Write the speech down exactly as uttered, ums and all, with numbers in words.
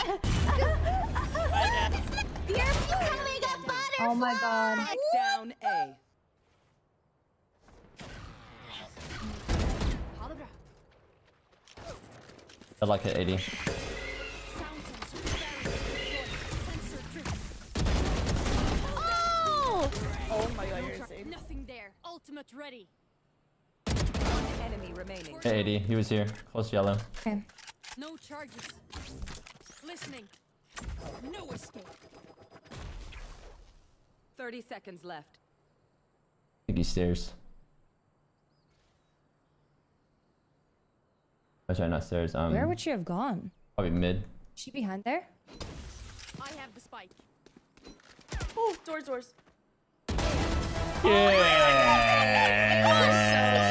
Oh my god. Down A. I like it, eighty. Oh! Oh my god, you're insane. Nothing there. Ultimate ready. One enemy remaining. Hey, eighty. He was here. Close yellow. Okay. No charges. Listening. No escape. thirty seconds left. I think he stairs. Oh, sorry, not stairs. Um, Where would she have gone? Probably mid. Is she behind there? I have the spike. Oh, doors, doors. Yeah.